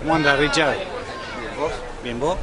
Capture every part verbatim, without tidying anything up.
¿Cómo andas, Richard? Bien, ¿vos? Bien, ¿vos?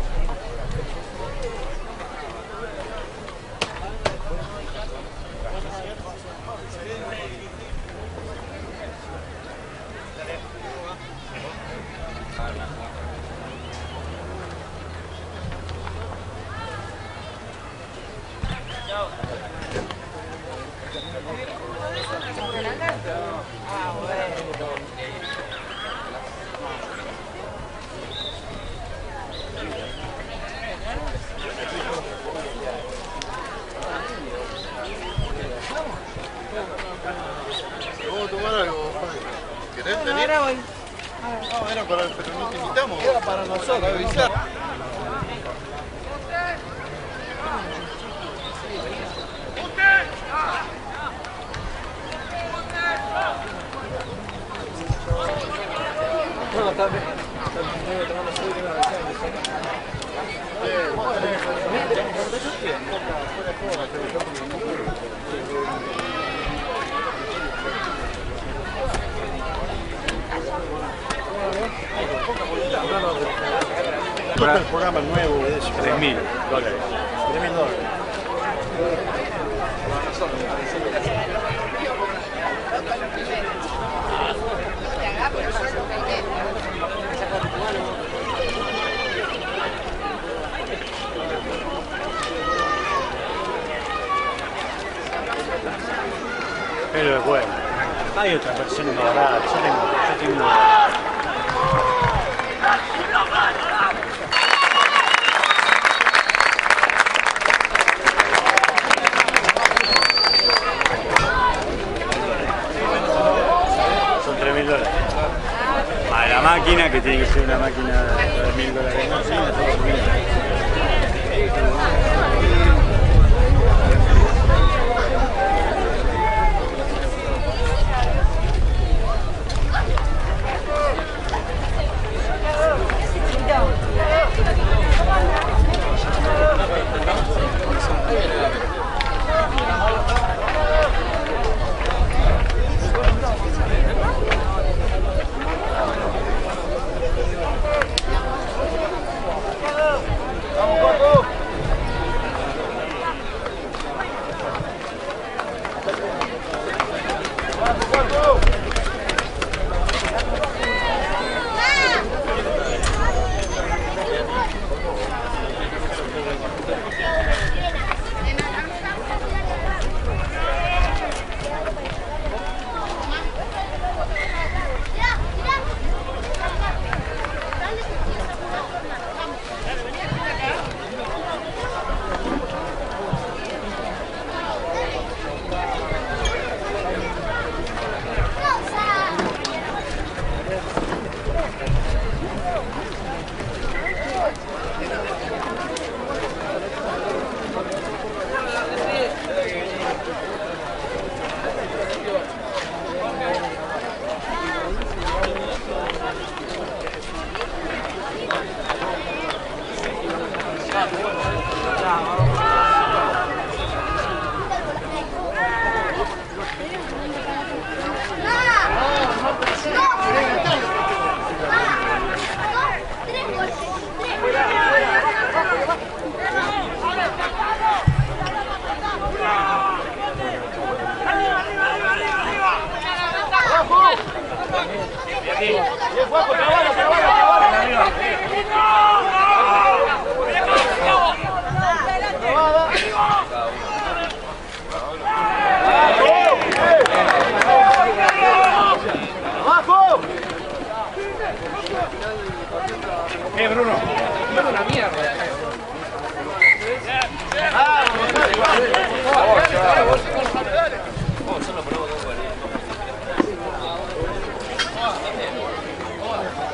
¿Vamos a tomar algo, Fabi? ¿Querés venir? No, era para, pero no te invitamos. Era para nosotros. Para avisar. No, está bien. Está tomando suyo y una El programa nuevo es tres mil dólares. tres mil dólares. Pero es bueno. Hay otras versiones más baratas. Yo tengo, yo tengo una. Son tres mil dólares. A la máquina, que tiene que ser una máquina de tres mil dólares. No, sí, no, mil. Eh, Bruno, es una mierda. Ah,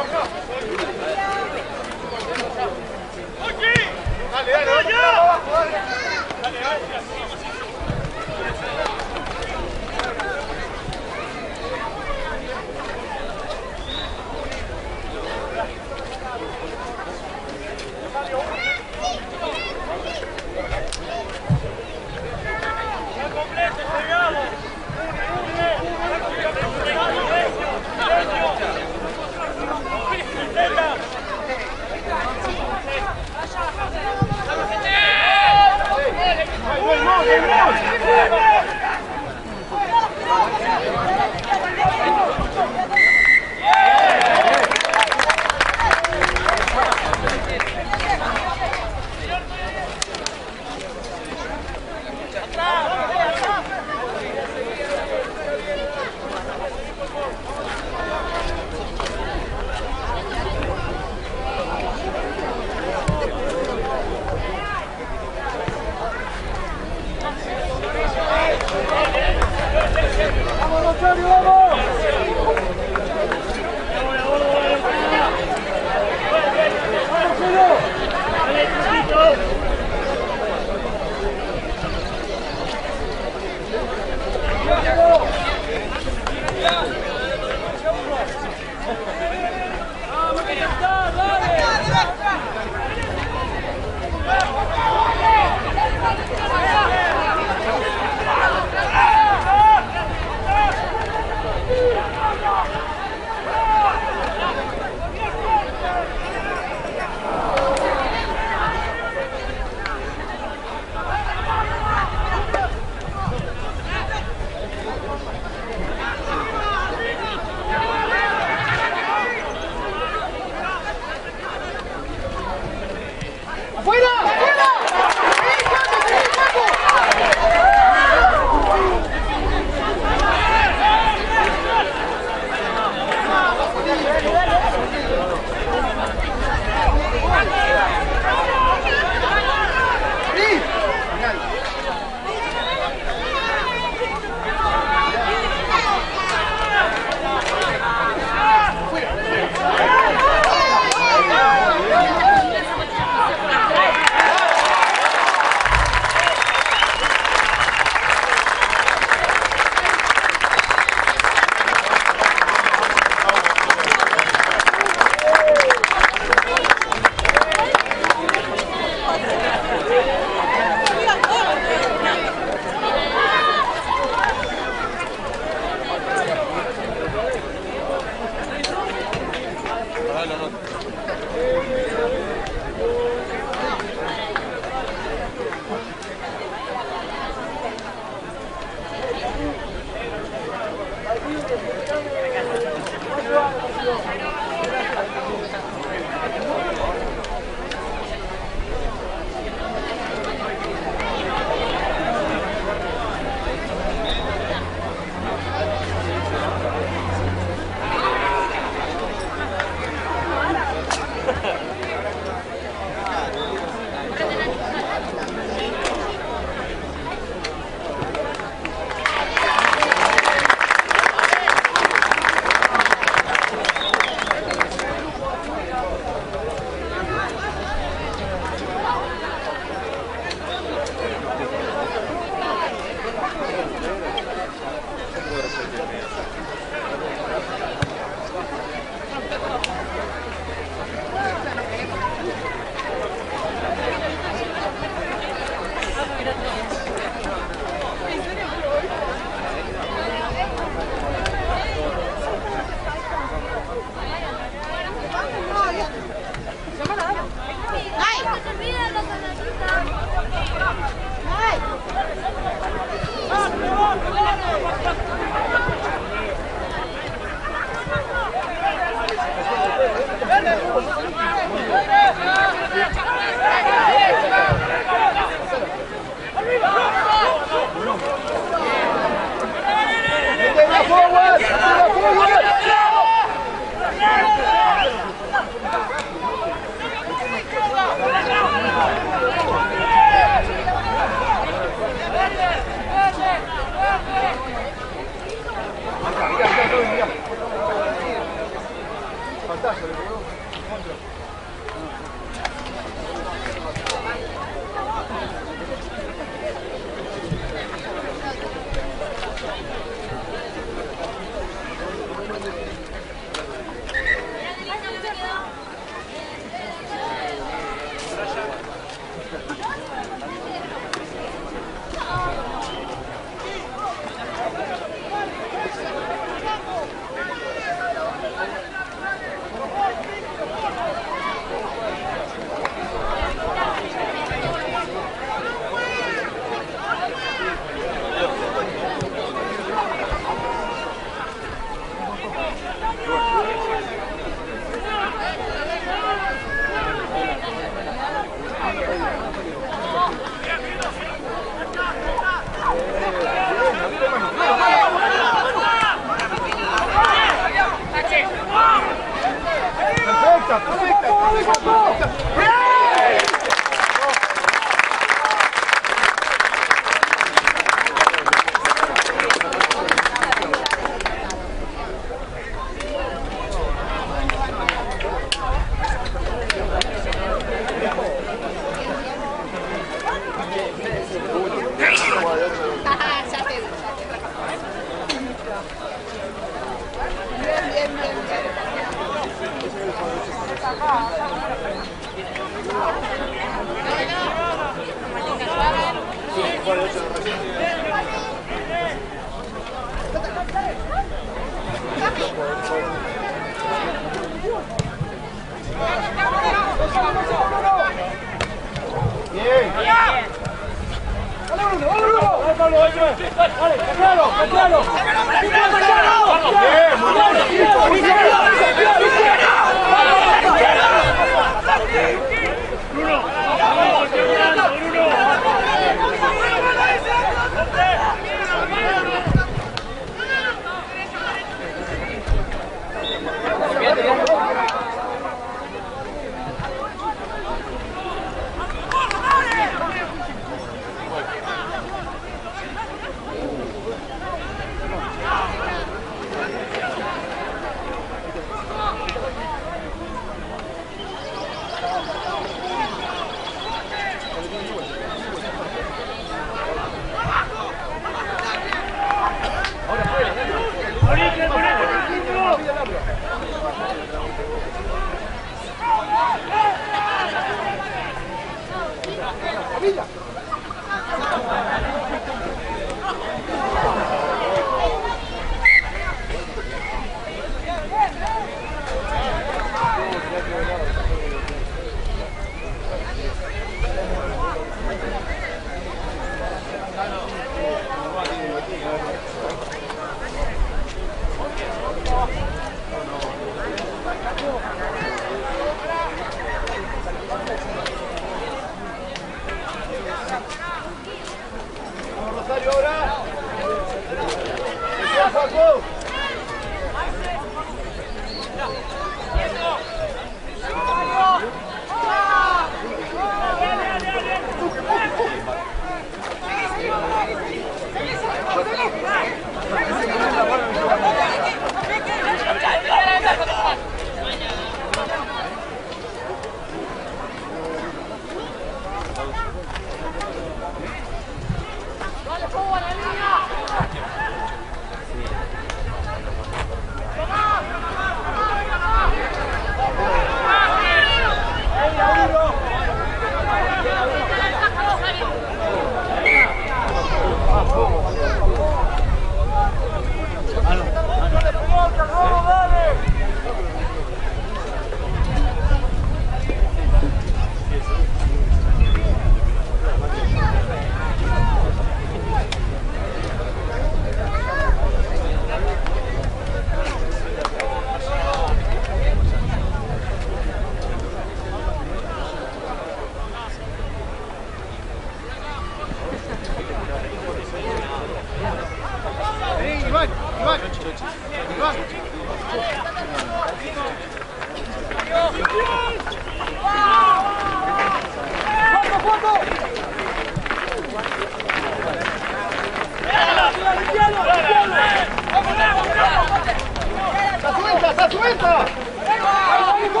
¡Está suelta! ¡Está suelta!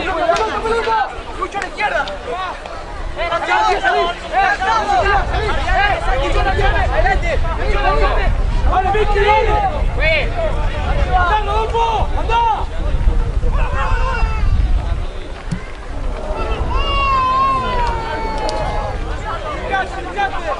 ¡Lucho a la izquierda! ¡Vale, Vicky, dale! ¡Anda, Rodolfo! ¡Anda! ¡Fíjate, fíjate!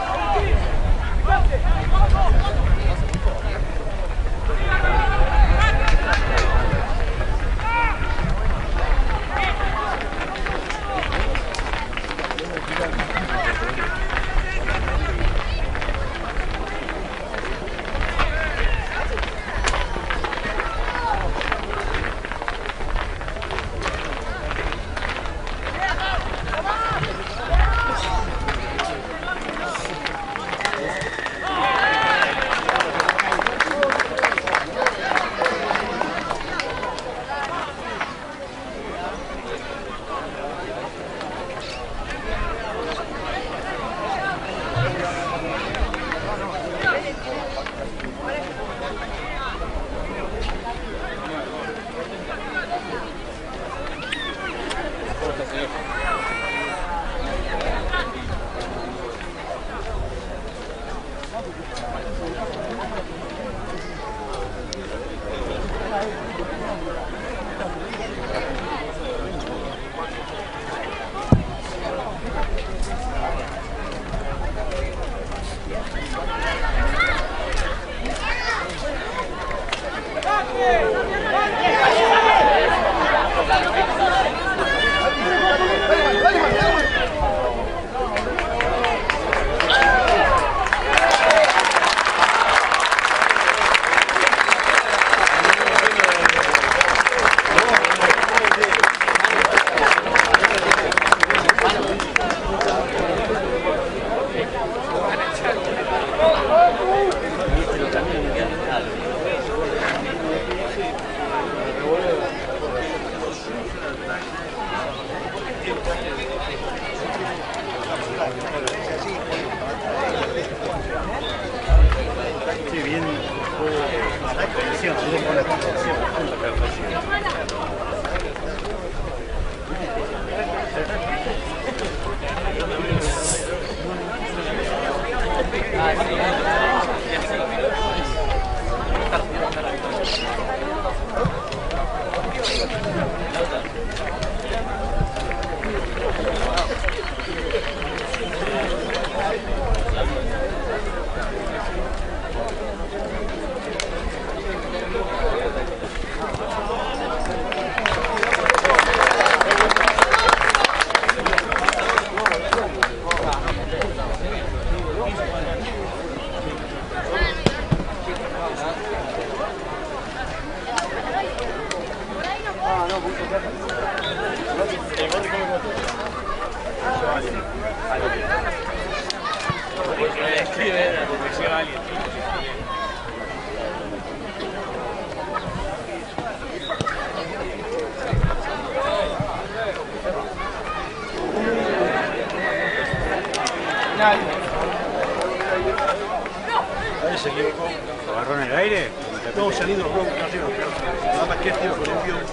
Ahí se equivocó. ¿Lo agarró en el aire? No, saliendo los huevos arriba. Nada más que el tiro con el envío.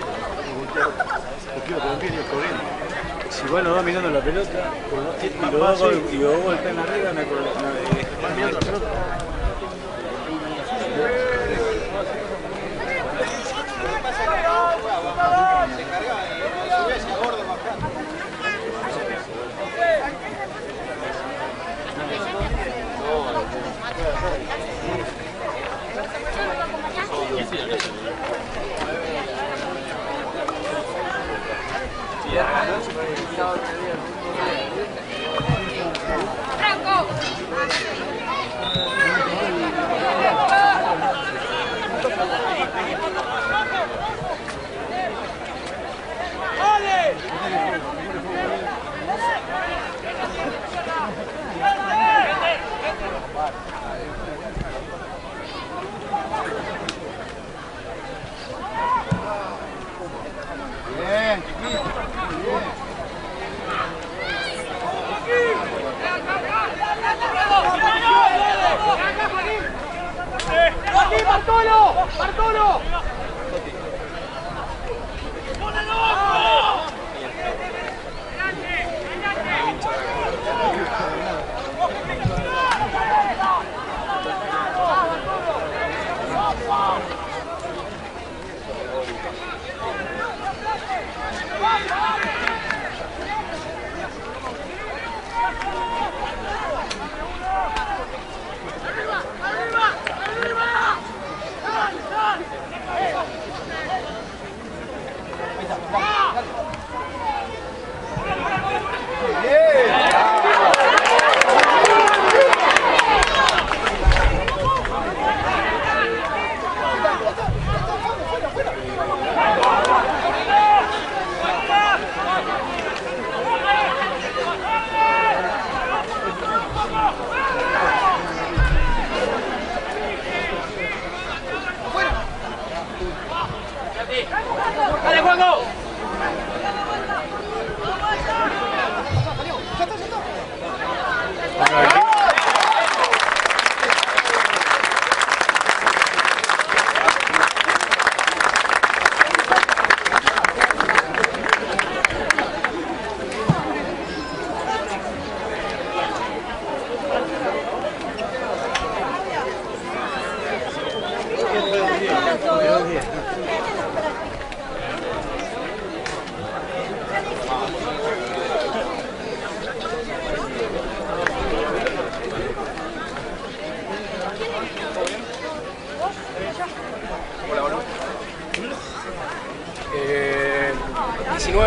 Lo quiero con el envío y el corriendo. Si vos lo vas mirando la pelota, y lo hago y vos golpean arriba, me acuerdo. Vas mirando la pelota. Se cargaba y a su vez el gordo bajando. Franco. Bien, chiquito. Bien.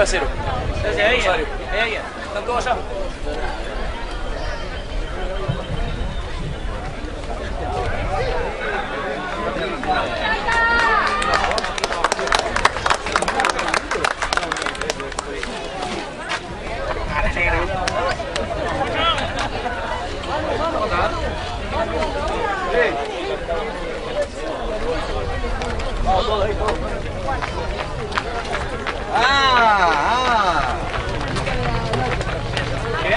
a cero. Desde ahí, ahí, están todos allá. Vamos todos ahí, todos. Ah, ah. ¿Qué?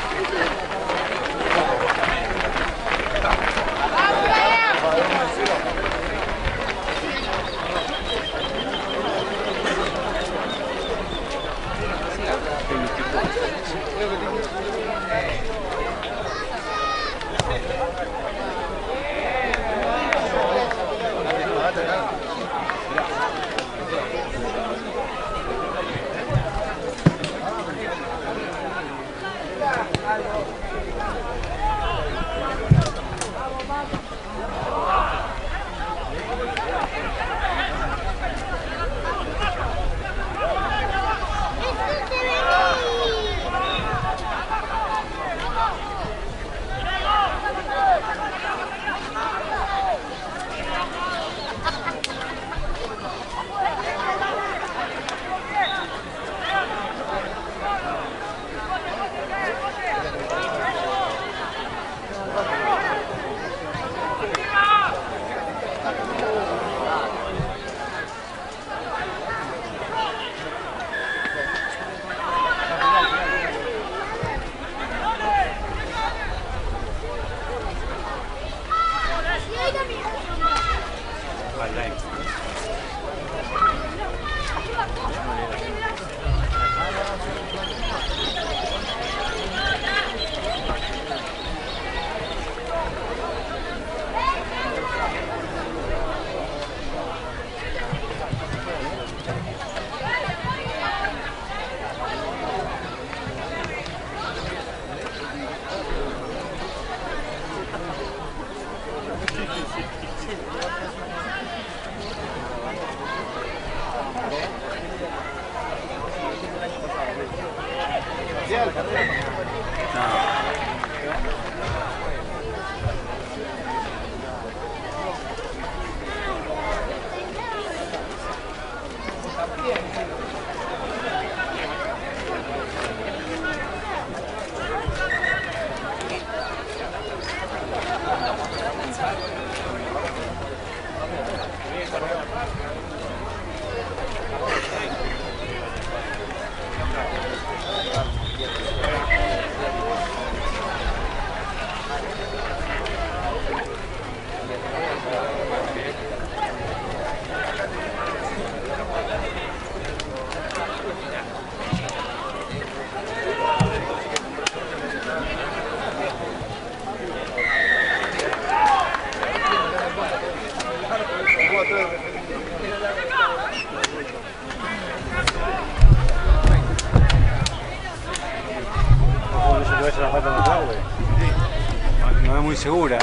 No es muy segura.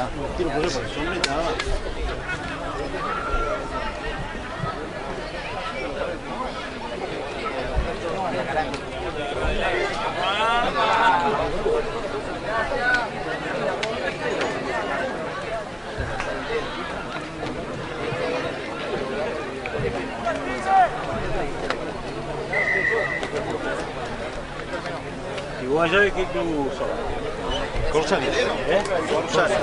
Igual ya de qué club son. Corsari. ¿Eh? Corsari.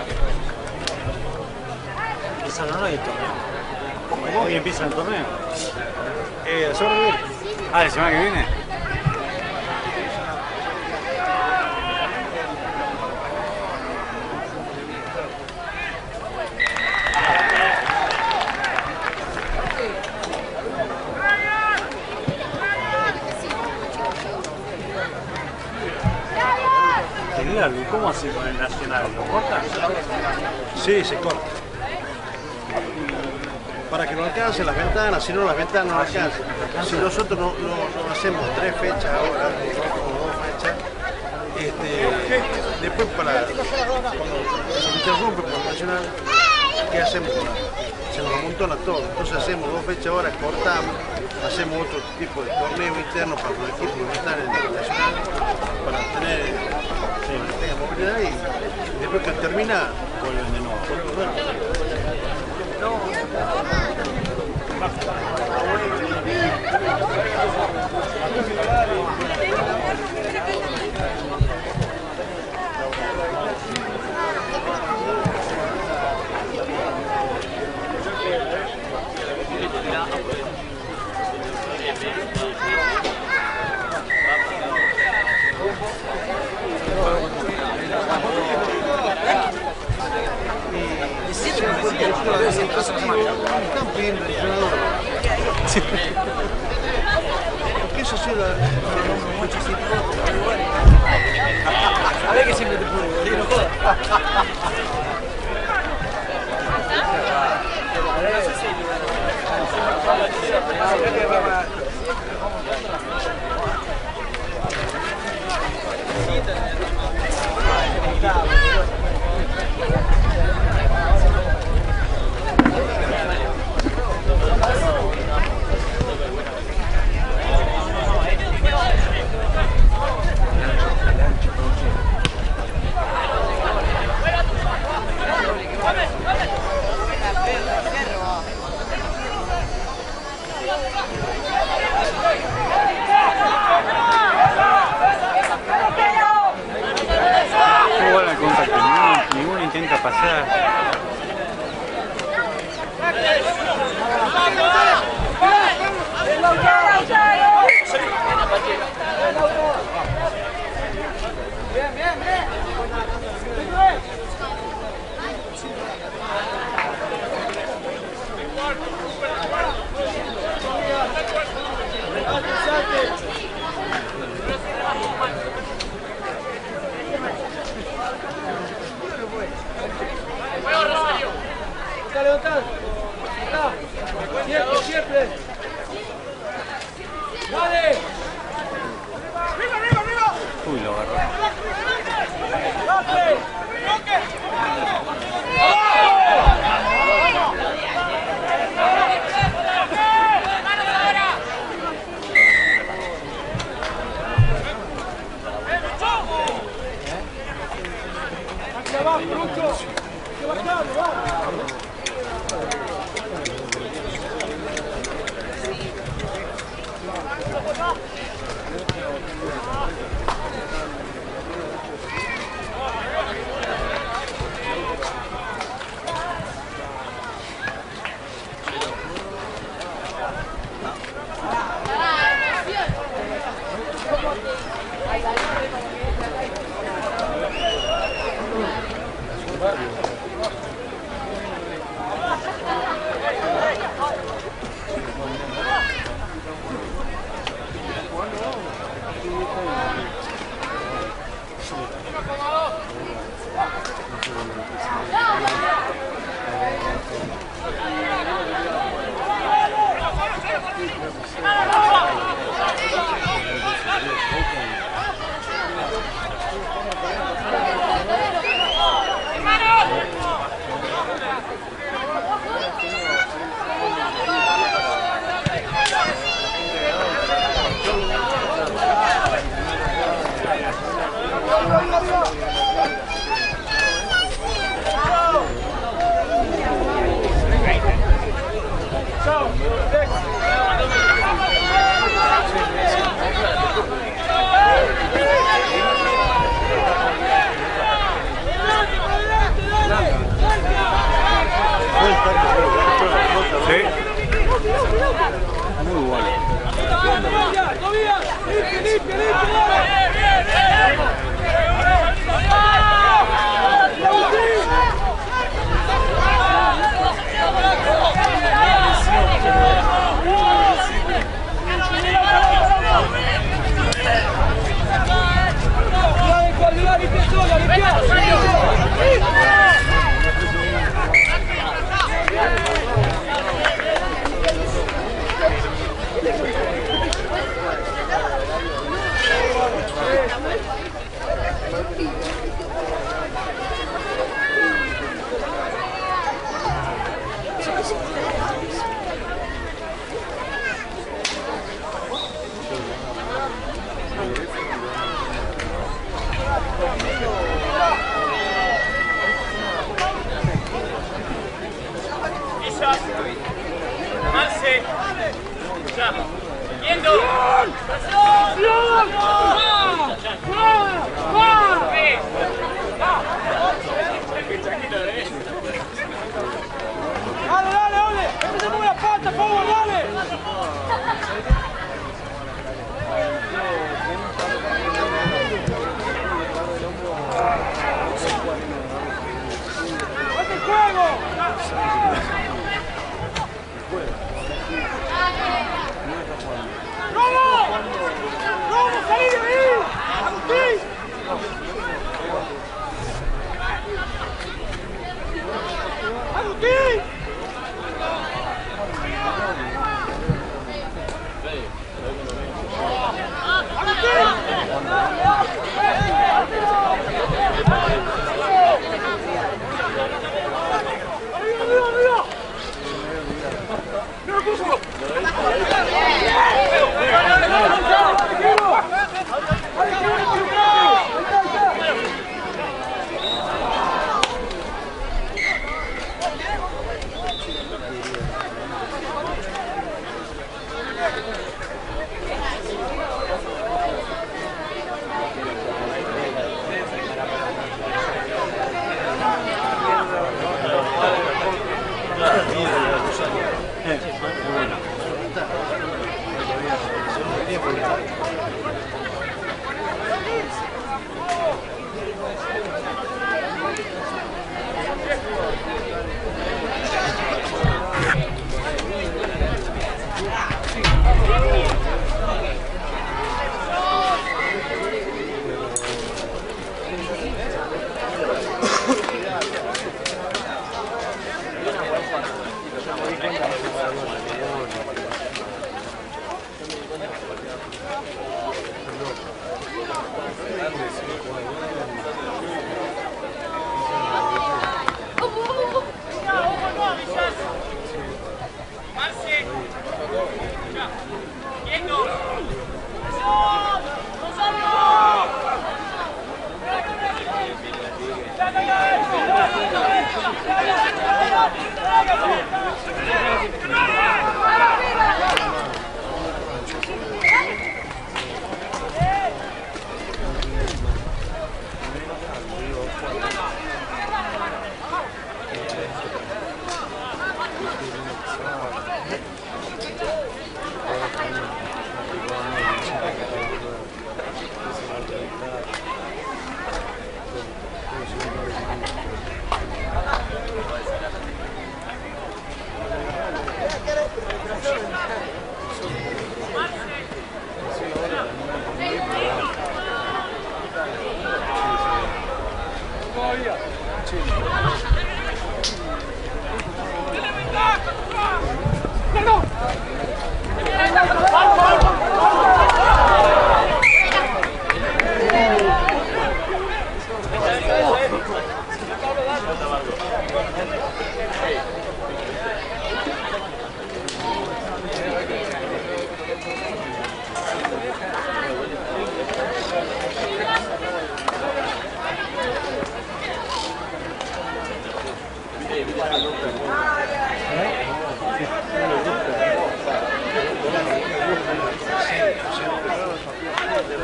Empiezan ahora el torneo. ¿Hoy empieza el torneo? Eh, la semana que viene. Ah, ¿la semana que viene? ¿Cómo hace con el Nacional? ¿Lo corta? Sí, se corta. Para que no alcance las ventanas, si no las ventanas no alcanzan. Si nosotros no, no, no hacemos tres fechas ahora, o dos fechas, este, después para cuando se interrumpe por el Nacional, ¿qué hacemos? se nos amontona todo. Entonces hacemos dos fechas ahora, cortamos, hacemos otro tipo de torneo interno para los equipos que están en el nacional, para tener sí, movilidad y después que termina, vuelven de nuevo. están pidiendo el entrenador. Porque eso sí la... A ver que siempre te puedo, no jodas. Ninguno intenta pasar. Bien, bien, bien.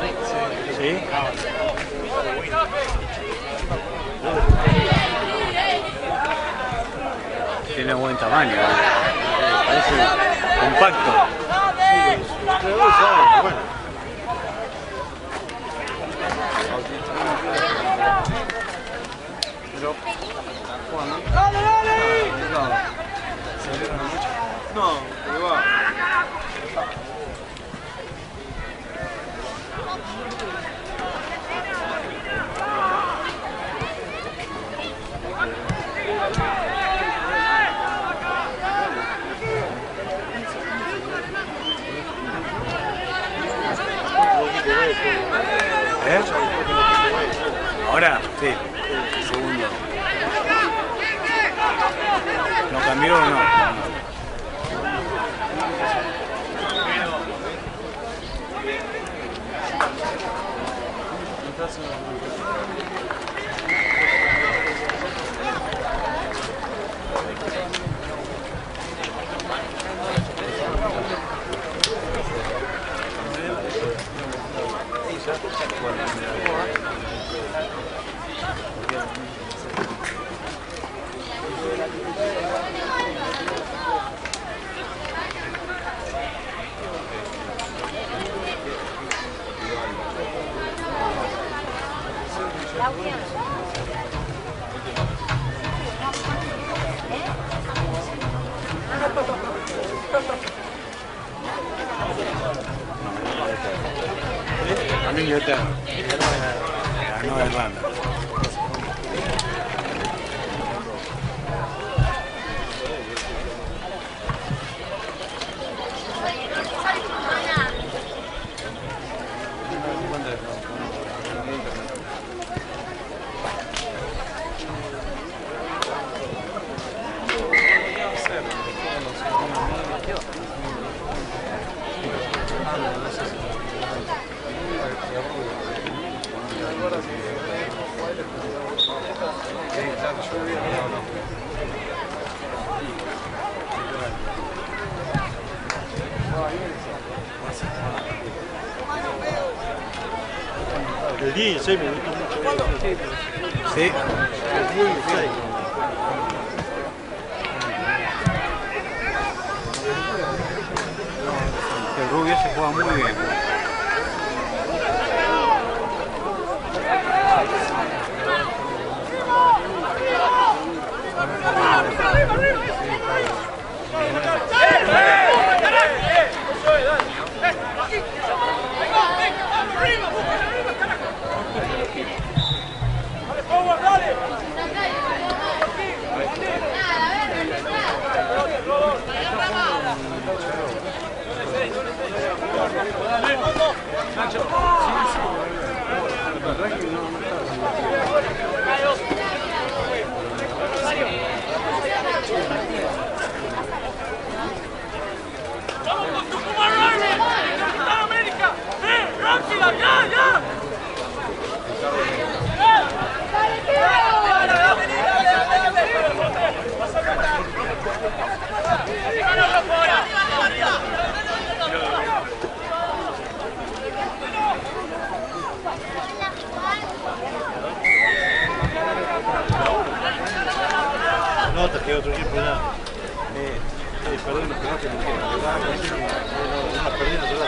¿Sí? Tiene buen tamaño, ¿eh? Parece compacto. Pero vos sabés, bueno. Pero, Juan, ¡dale, dale! No, pero va. ¿Eh? Ahora, sí, segundo. ¿No cambió o no? Ganó Inglaterra. Ganó Irlanda. El dieciséis me gustó mucho. Sí. El dieciséis. El rubio se juega muy bien. Nota que otro equipo ya. Eh, eh, perdón, los penales no quieren. Una perdida total.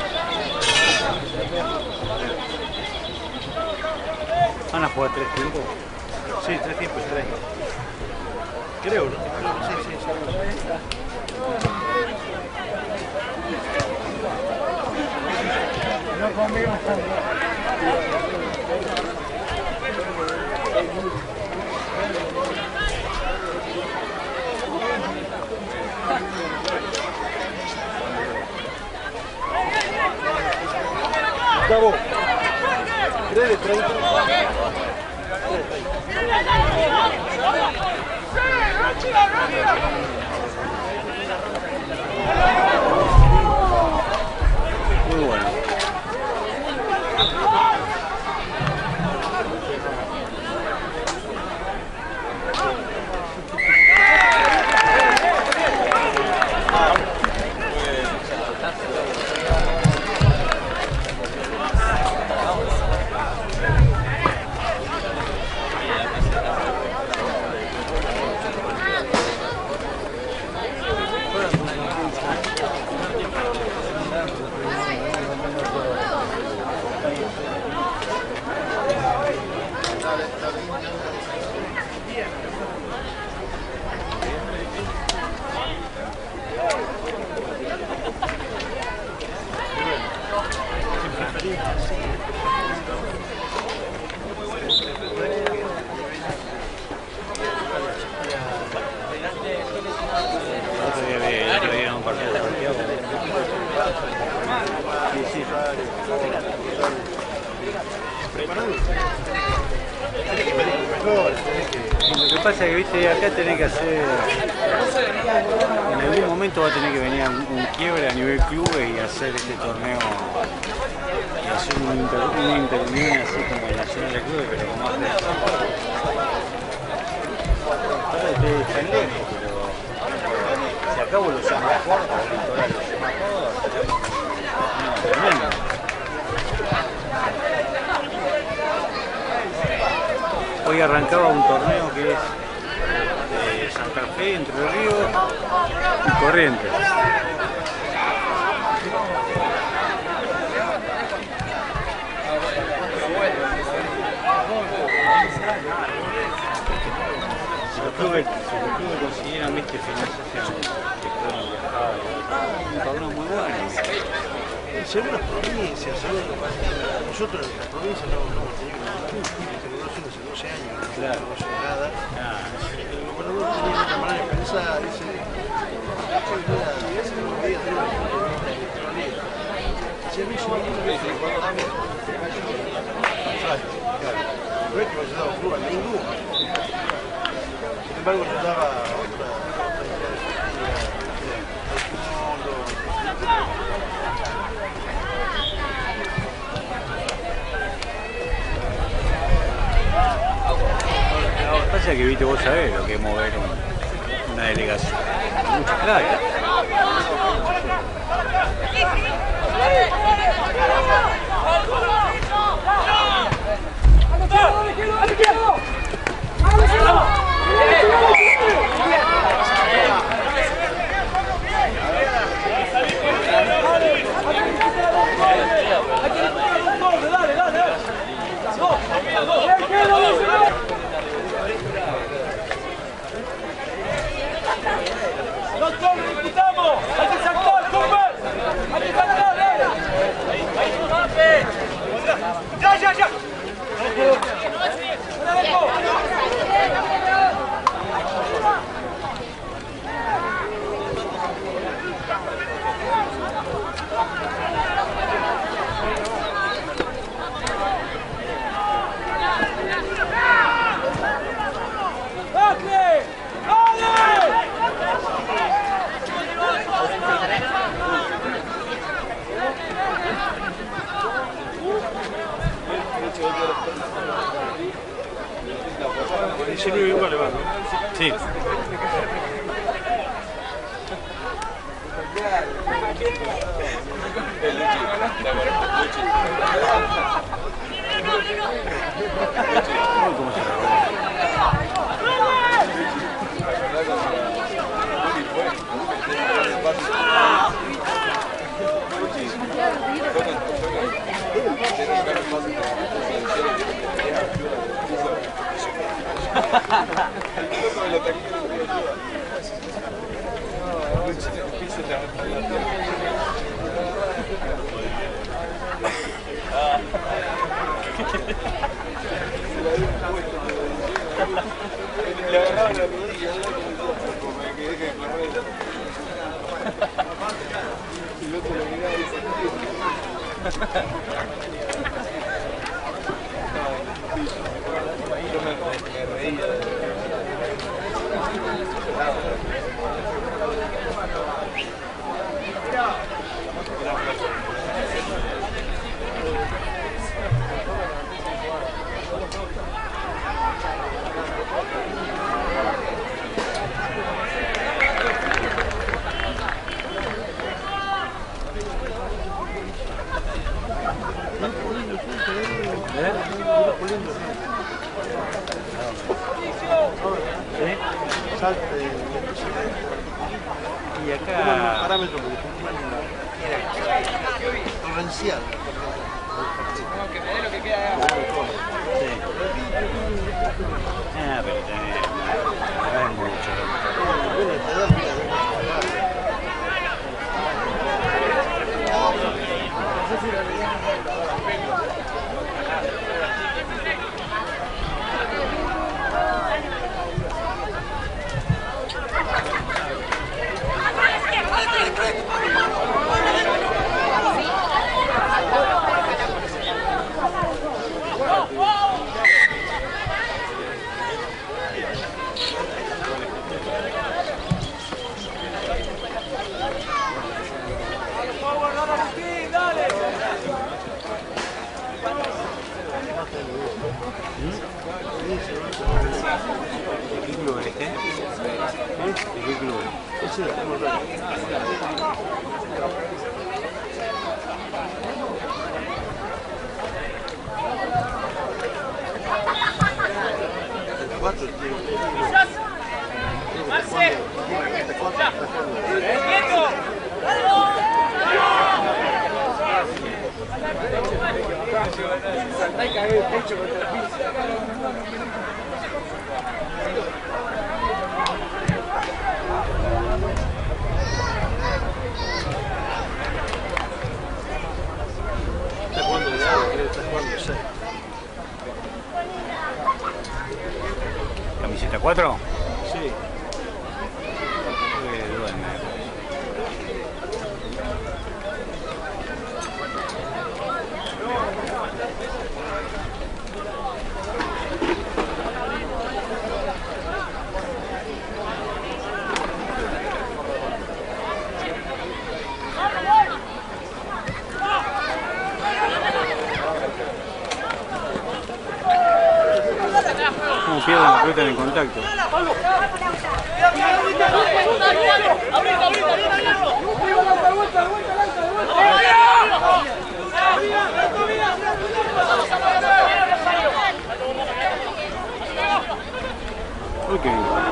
¿Van a jugar tres tiempos? Sí, tres tiempos y tres. Creo, ¿no? Sí, sí, sí. No conmigo. Gustavo, tres de treinta. Muy bueno. adultos. Tenés que pedir mejores, tenés que... Lo que pasa es que, viste, acá tenés que hacer... En algún momento va a tener que venir un, un quiebre a nivel clubes y hacer este torneo y hacer un inter, una interunión así como el Nacional de Clubes, pero con más de... Ahora ustedes están lejos, pero si acá vos lo usás más corto, el litoral lo usás más corto, no, tremendo. Hoy arrancaba un torneo que es de Santa Fe, Entre Ríos y Corrientes. Si los clubes, si los clubes consiguieran, viste, financiación, que puedan viajar, un torneo muy bueno. Según las provincias, según nosotros en las provincias no hemos tenido hace doce años, claro. No hace nada. Ah, Bueno, uno tenía una manera de pensar, dice, hoy día, hace unos días tenemos una electrónica. Si a mí se me ocurre que cuando dame, no es que me haya dado club a ninguno. Sin embargo, yo daba otra, otra idea de lo que pasa es que, viste, vos sabés lo que es mover un, una delegación. Mucha plata. diecinueve igual le va, ¿no? Sí. ¿Cómo se llama? Le agarraba la rodilla, como que deje de correr. Y el otro lo miraba y dice, yo me, me reía. Salte, Y acá... un parámetro porque era torrencial. Que me dé lo que queda de agua. Sí. Ah, pero tenés... No es mucho. Bueno, te da vida de ¿De qué club es este? ¿Eh? ¿De qué club es? Ese es el Rey. Cuatro, tío. Saltá y cagué el pecho contra el piso. Está jugando de agua, creo que está jugando seis. ¿Camiseta cuatro? Sí. Eh, duerme. ¿Cómo pierden la pelota en el contacto? Ok.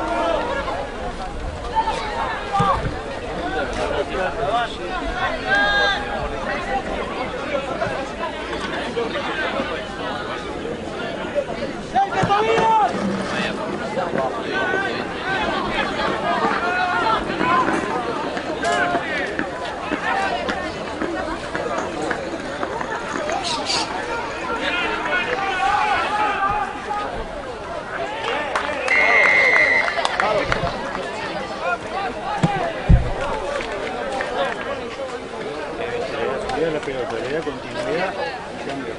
La pelota, le da continuidad y cambia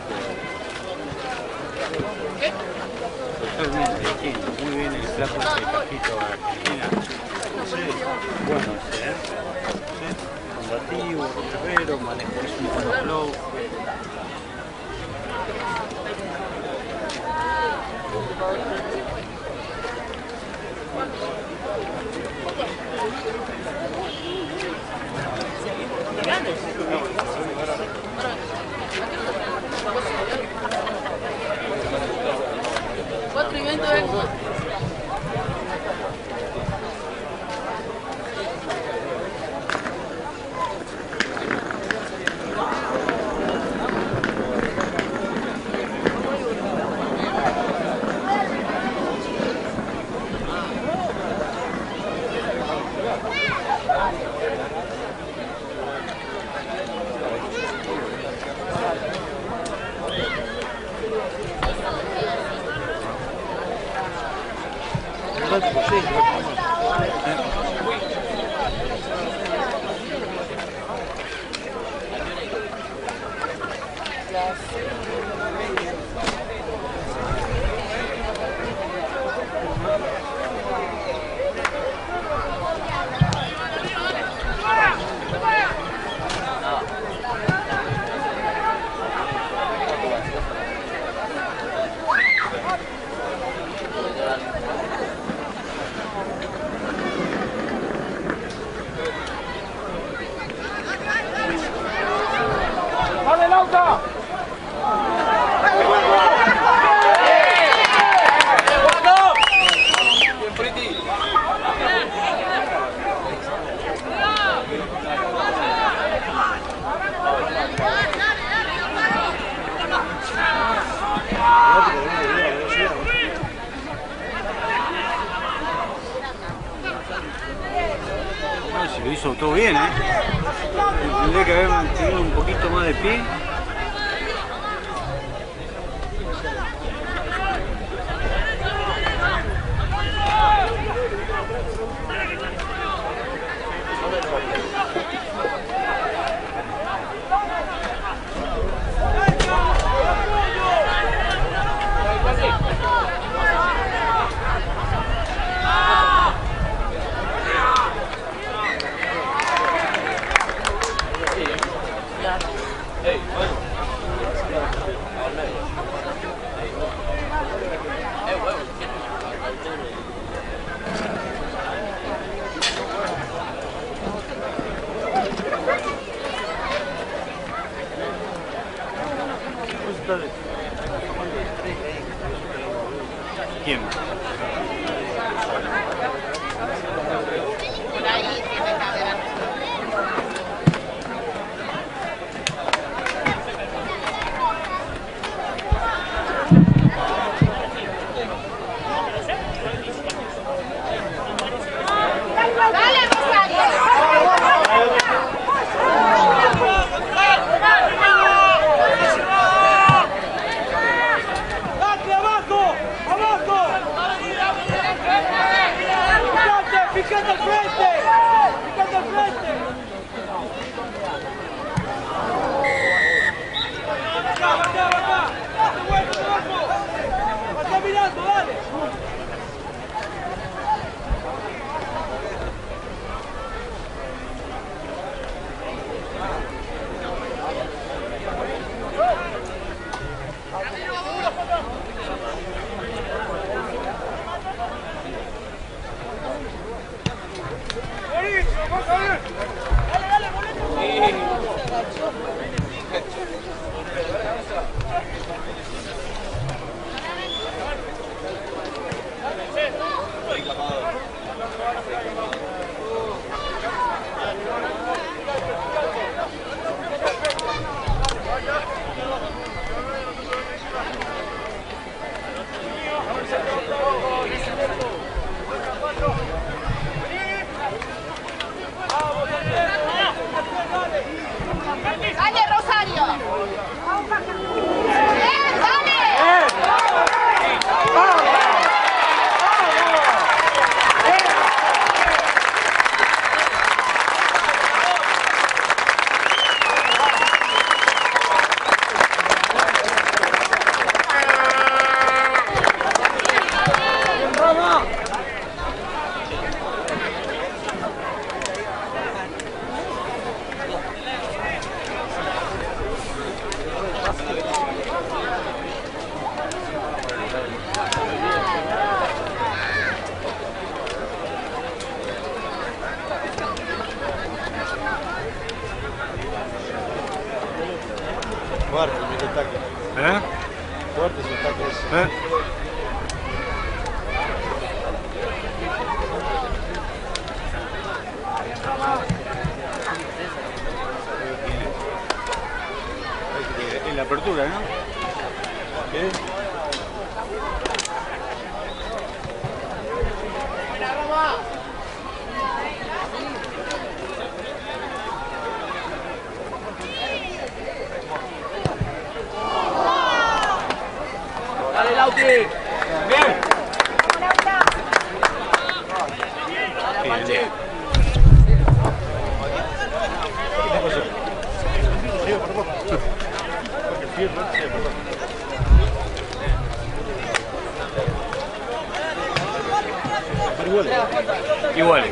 el juego. Totalmente distinto, muy bien el flaco de Cajito Argentina. Sí, bueno, ¿eh? Sí. Combativo, guerrero, manejo es un buen flow. Cuatro y veinte de Lo hizo todo bien, ¿eh? Tendría que haber mantenido un poquito más de pie. Hey, Entonces, ¿Quién? ¡Dale, Rosario! ¡Date abajo! ¡Abajo! ¡Fíjate! ¡Fíjate al frente! ¡Fíjate al frente! ¡Acá, acá, acá! ¡Date vuelta abajo! ¡Está mirando, dale! ¡Buenísimo! ¡Vamos a ver! ¡Dale, dale, boleto! ¡Dale, Rosario! ¡Eh, dale! fuerte el ataque. ¿Eh? Fuerte ese ataque ese. ¿Eh? En la apertura, ¿no? ¿Qué? ¡Dale, Lauti! ¡Bien! Bien, bien. Igual.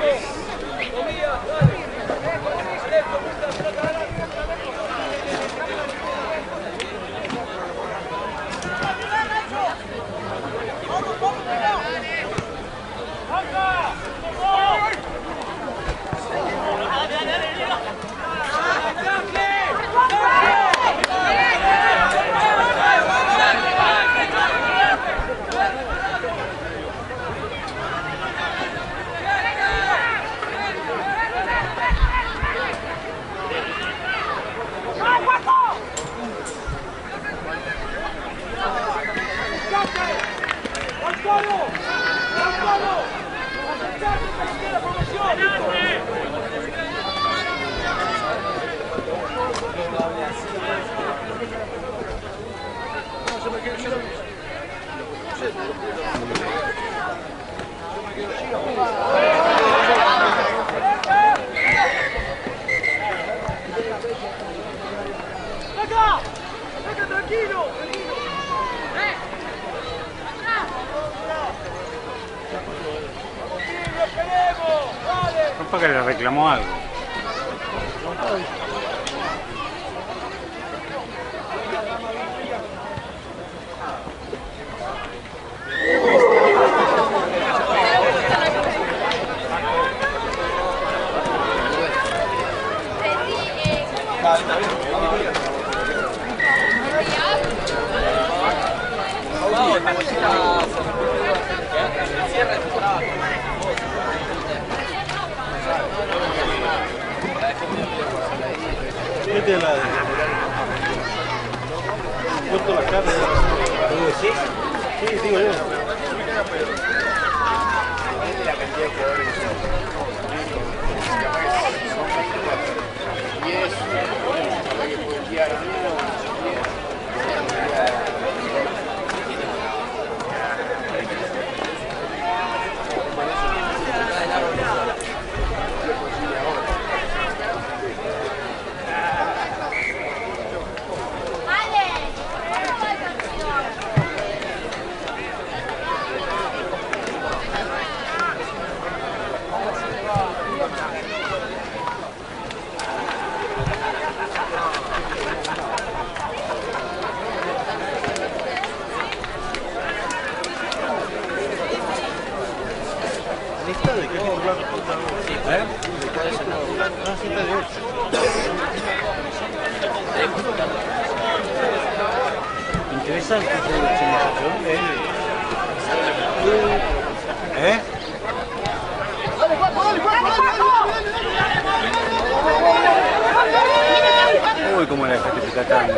No, para que le reclamó algo. Dale, Mete la de... Puesto la carne. ¿Sí? Sí, digo yo. La cantidad de jugadores que son. Y es, capaz que puede enviar a mí, Lista de qué titular contra ¿Eh? Ah, sí, está de ocho. Interesante ese muchacho. ¿Eh? ¿Eh? Uy, cómo la dejaste picar tanto.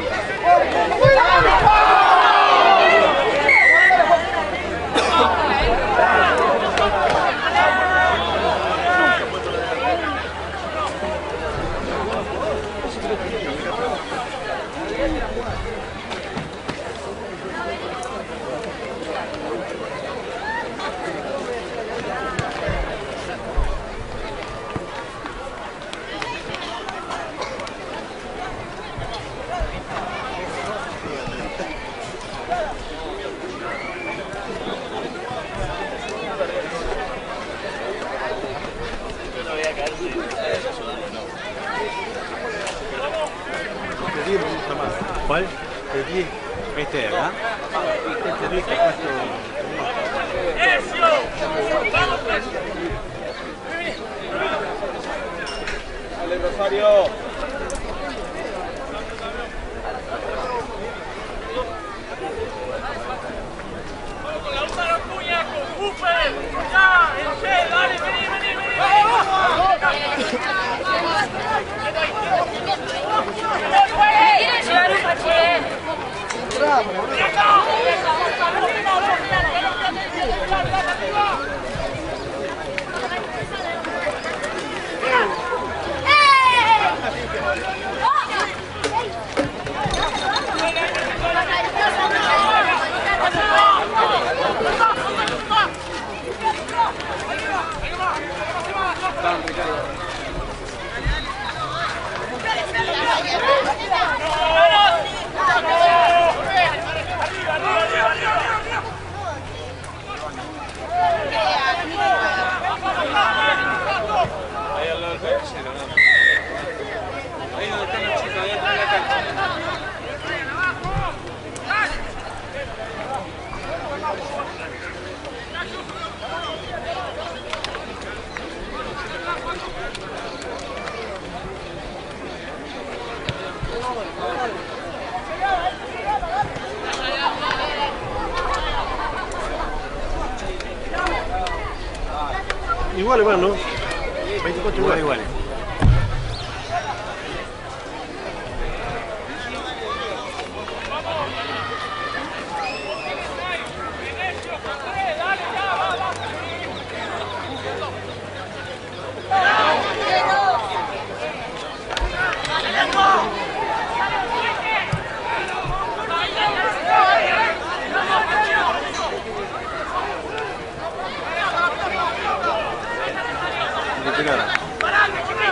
El diez me gusta más. ¿Cuál? El diez. Este de acá. Este diez que ha puesto... Dale, Rosario. Igual, igual, ¿no? veinticuatro Igual, igual. igual. De pegada.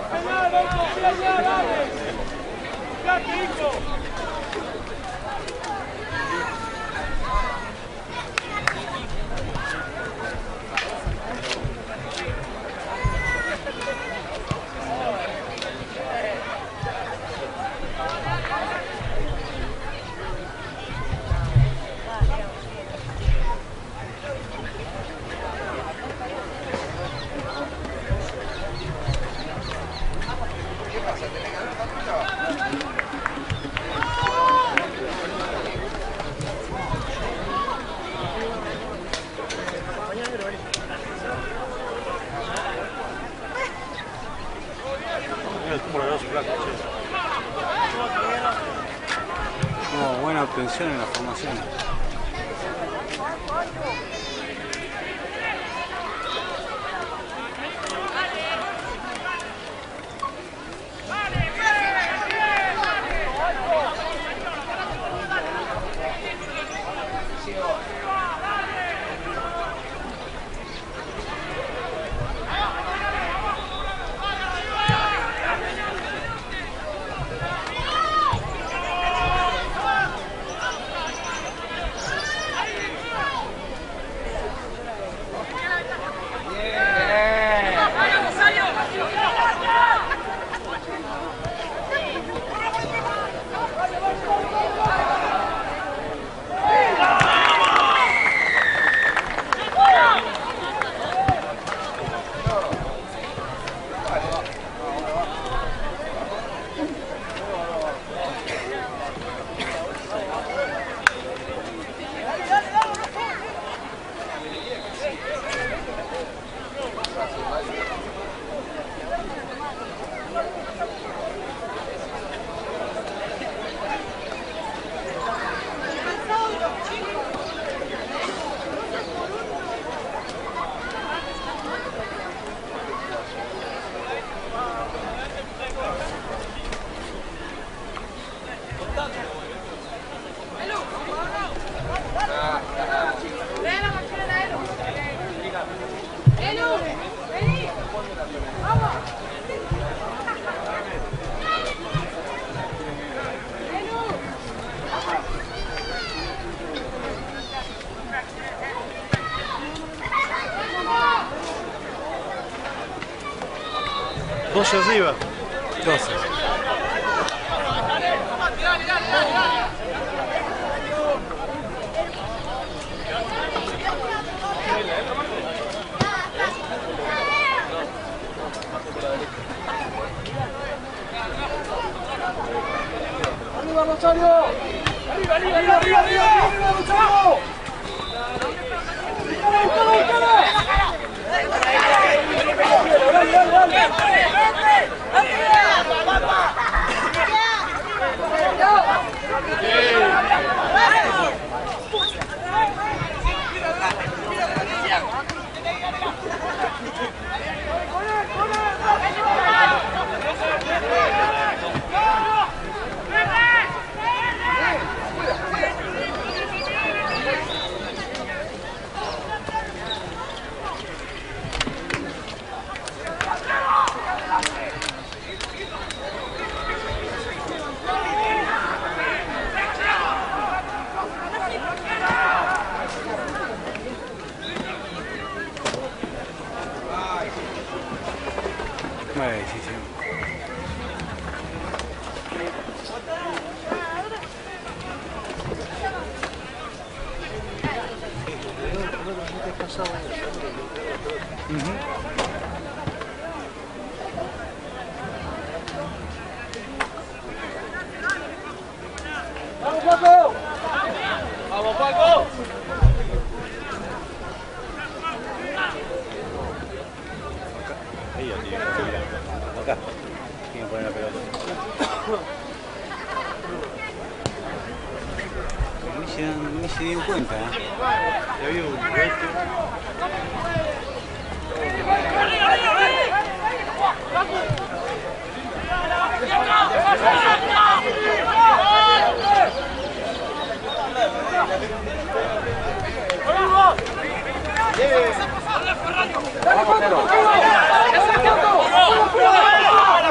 penal, Bauco, fila ya, dale. Fíjate, hijo. No, buena obtención en la formación. doce arriba. doce. ¡Arriba, Rosario! ¡Arriba, arriba, arriba, arriba, arriba, arriba, Rosario! ¡Búscalo, búscalo, búscalo! ¡Dale, dale, dale! Buena decisión. ¡Vamos, Paco! ¡Vamos, Paco! Ahí ya tiene que mirar. Acá. Tiene que poner la pelota. Ni se, ni se dio cuenta, ¿eh? Ya vio un reto. ¡Dale, Paco! ¡Dale, Paco!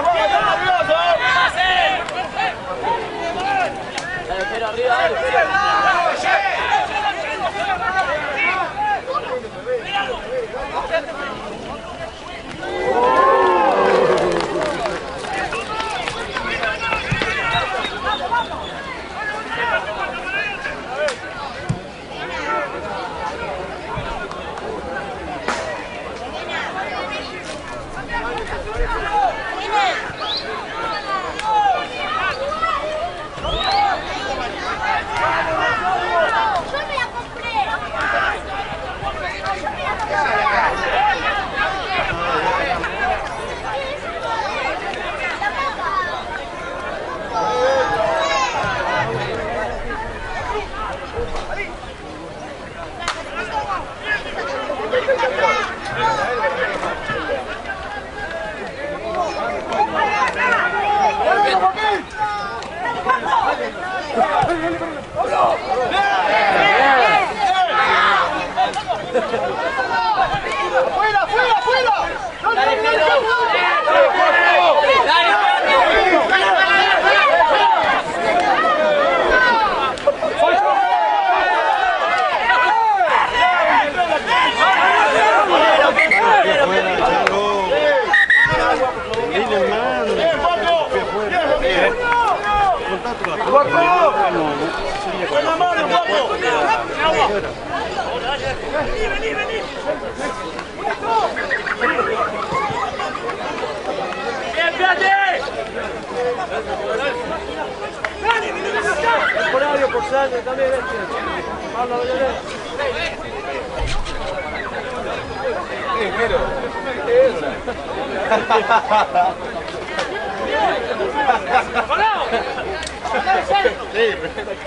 ¡Fuera, fuera, fuera! ¡Dale, ¡Buena mano, guapo! ¡Vení, vení, vení! ¡Bien, espérate! Por audio, por sangre también, este. Habla, vaya. Sí, pero. Sí,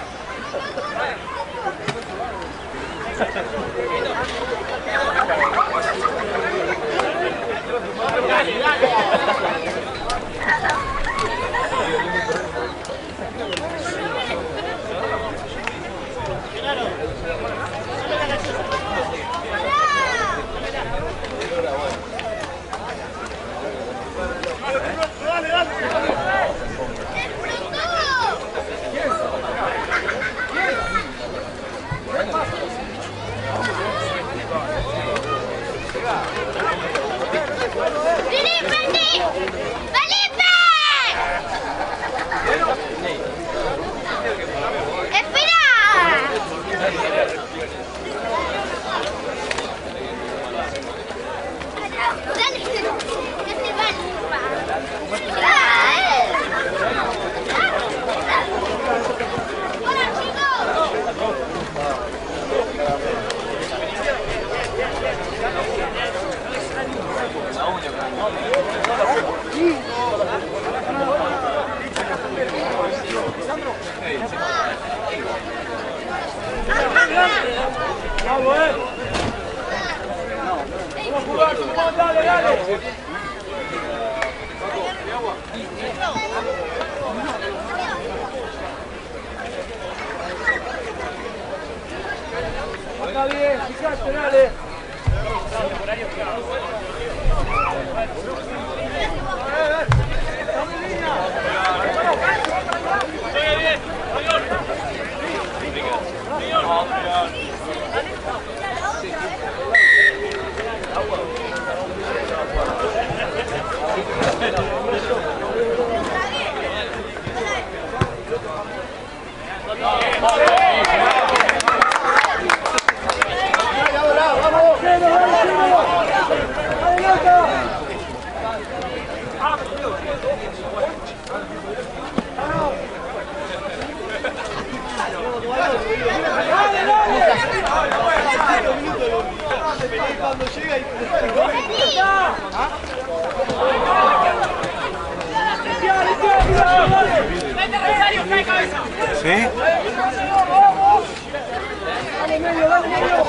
¡Vamos, eh! ¡Vamos a jugar! ¡Vamos, dale, dale! Está bien, fíjate, dale. Cuando llega y... ¿Sí? Dale medio, dale medio.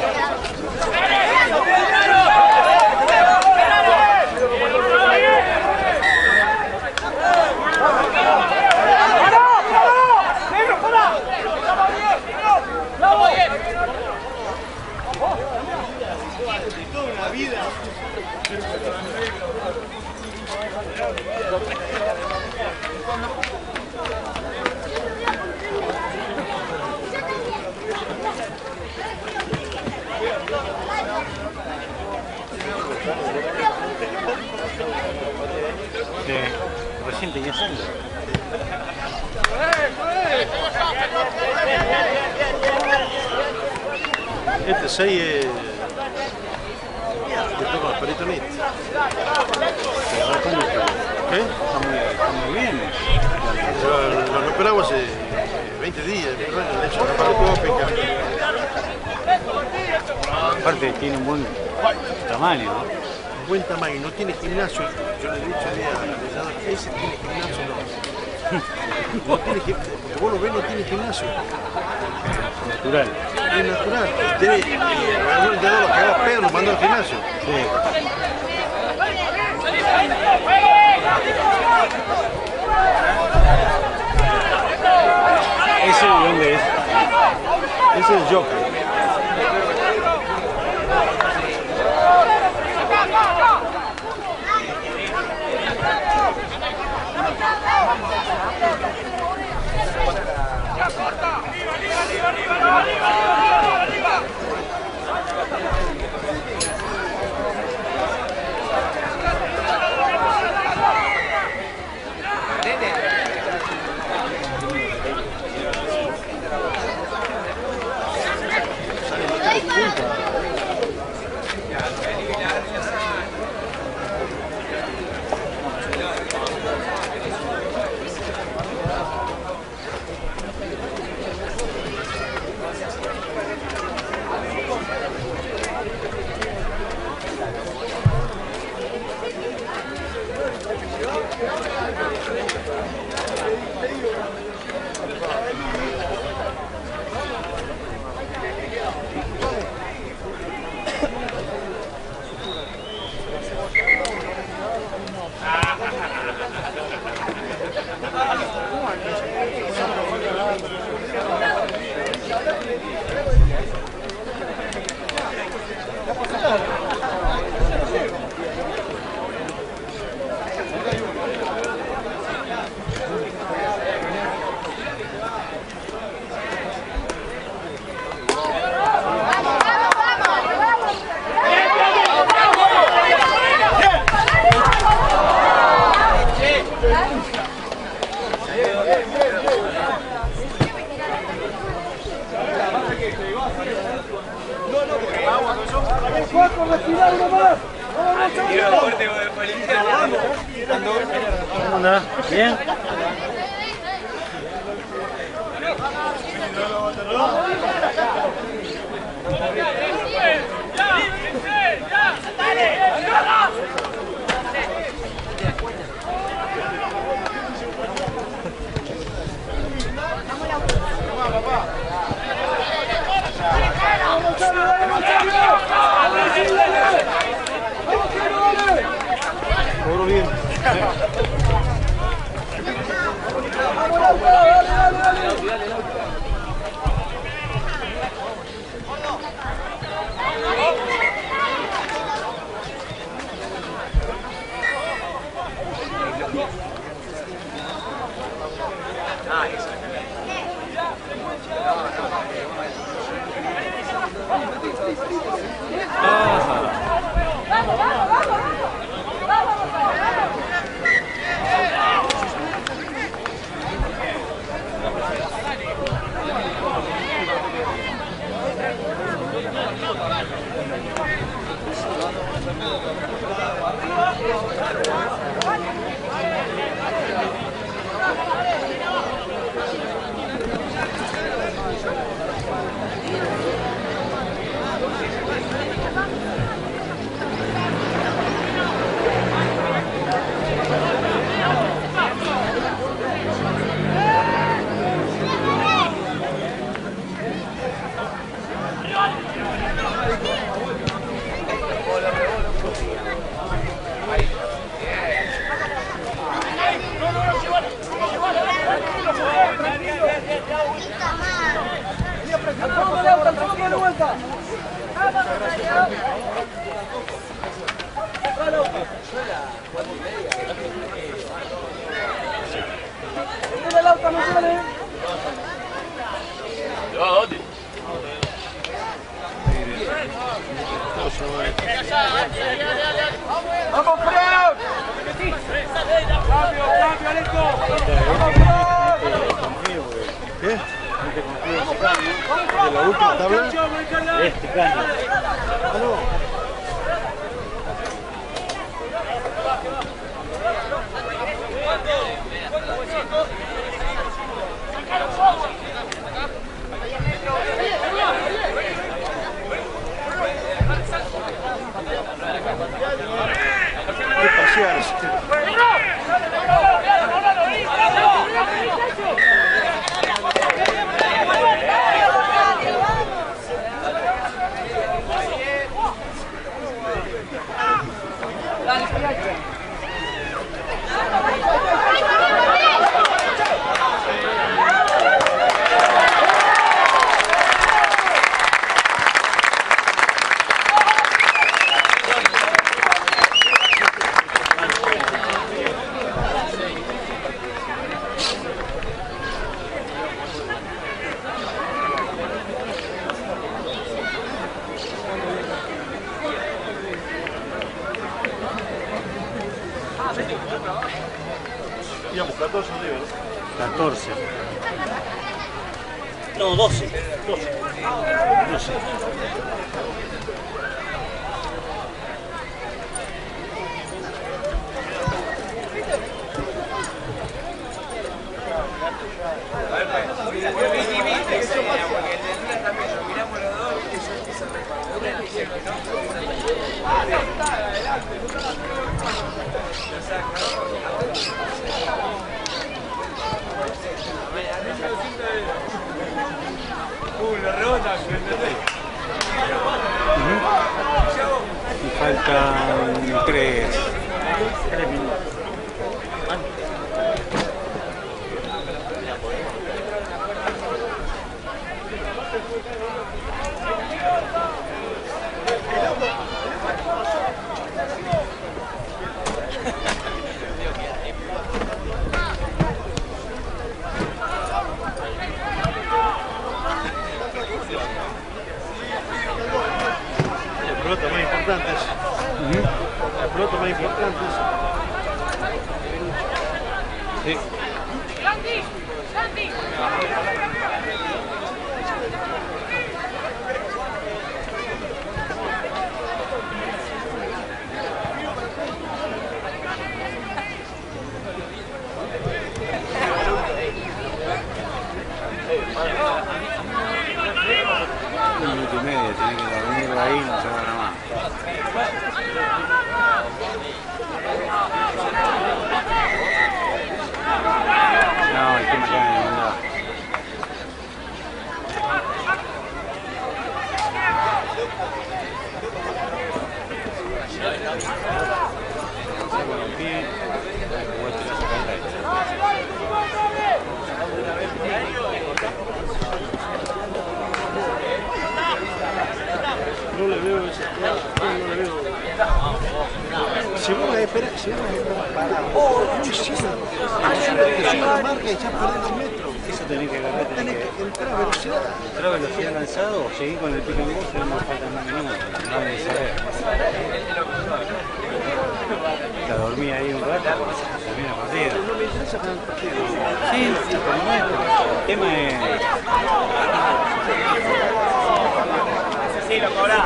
Que recién tenía sangre. Este seis es... que toca el peritonito. ¿Qué? Está muy, está muy bien. Lo, lo operamos hace veinte días, le he hecho una paracópica. Aparte tiene un buen tamaño, ¿no? Un buen tamaño, no tiene gimnasio. Yo le he dicho el día al entrenador, ese tiene gimnasio, no. No tiene que, porque vos lo ves, no tiene gimnasio. Natural. Es natural. Tiene, el dedo lo cagó a pedo, lo mandó al gimnasio. Sí. ¿Ese de dónde es? Ese es el Joker. ¿Cómo andás? ¿Bien? Cobro bien. ¡Vamos, Fran! ¡Cambio, cambio, Alejo! ¿Qué? No te confío en ese cambio. ¿De la última tabla? Este cambio. Ah, no. Qué parcial. Digamos, catorce libras. catorce. No, doce. doce. doce. Uy, la rebota, ¿entendés? Me faltan tres. Tres minutos. La pelota más importante es. La pelota más importante es. Sí. Santi, Santi. Un minuto y medio, tiene que dormirlo ahí, no se gana más. No, el tema acá en el lado. Con el pie, voy a tirar esa carta. No le veo ese. No le veo. Si vos la esperás, si vos la esperás parado. Muy simple. Que sube la marca y ya perdés dos metros. Eso tenés que agarrar, tenés Tenés que que entrar a velocidad. entrar a velocidad lanzado o seguir con el pick and roll, pero no faltan más minutos. No hay que saber. La dormí ahí un rato porque se termina el partido. No me interesa ganar el partido. Sí, sí, por lo menos. El tema es. Sí, lo cobrá.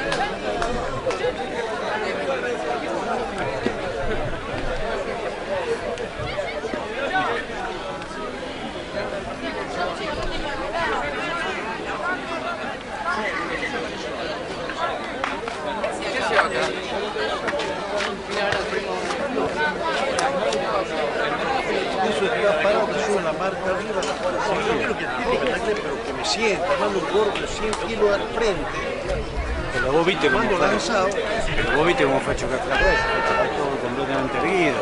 Eso está parado, que sube la marca arriba. Si yo quiero que el tipo me tacle, pero que me sienta, mando un gordo de cien kilos al frente, Pero vos viste cómo mando fue. lanzado. Pero vos viste cómo fue a chocar la cabeza. Está todo completamente erguido.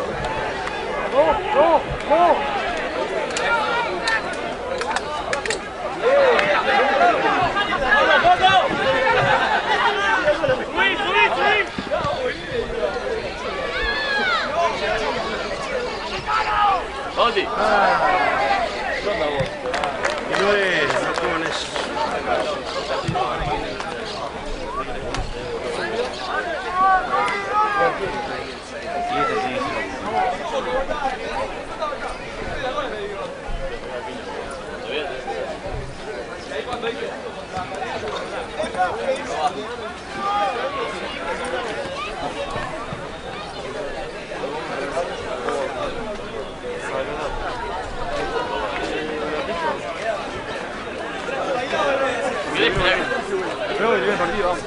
¿Dónde? Y no es, no es eso. Y este tiene que ser. Creo que el partido, vamos.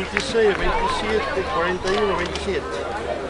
veintiséis, veintisiete, cuarenta y uno, veintisiete.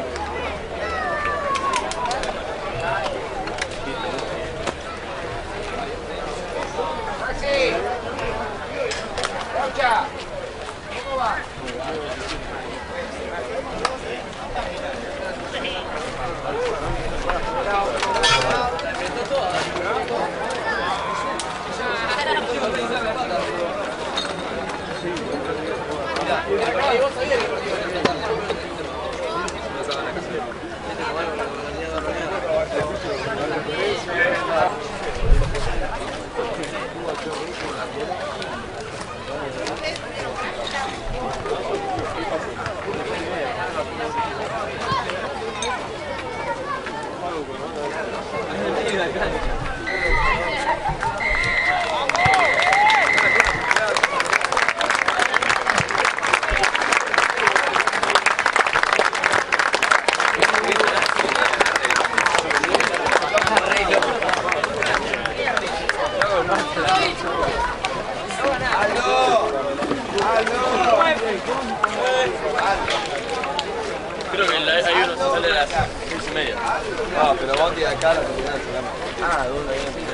Creo que la, hay uno que sale a las seis y media. Ah, pero Bondi acá la terminal se llama. Ah, ¿dónde?